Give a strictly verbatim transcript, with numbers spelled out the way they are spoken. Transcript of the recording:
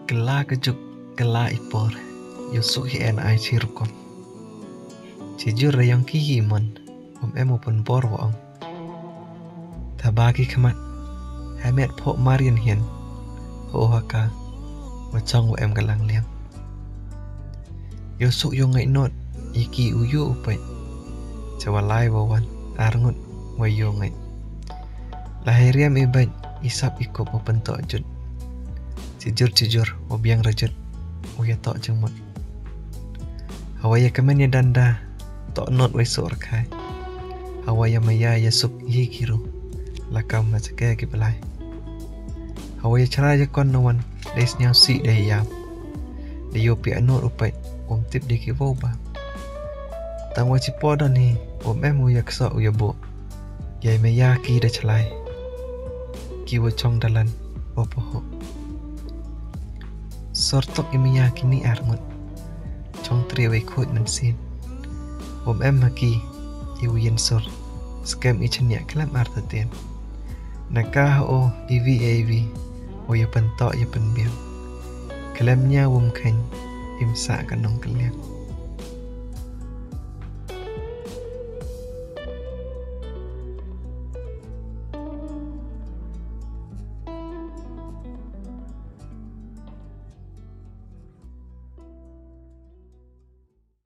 Kela kejuk kela ipor Yusuk hi en ai chirukom Chijur rayong ki himon Om emo pun bor waong Tabaki kamat Hamet po marian hian Ho haka Wachong wa em galang liang Yusuk yung ngay not Iki uyu upay Cawalay wawan Arngut wayo ngay Lahiriam ibay Isap ikop mapentok jud Cijur-cijur wabiang rajut Uya tok jengmut Hawaya kemen ya danda Tok not waisuk rakai Hawaya maya ya sup ihi kiru Lakam macakaya kibelai Hawaya cara ya kon nawan Dais nyau si dah yam Diyo pi anut upai Om tip di kivoba Tang waci podo ni Om em uya kesok uya bo Yai maya ki dah celai Kiwa chong dalan Wapoho Sortok imiya kini armut Chong triway khut mensin Om em haki Iwiyin sor Skam ichanya kelam artatien Nakah o ivi avi O ya pentok ya penbiang Kelamnya wum kany Imsa kanong keliang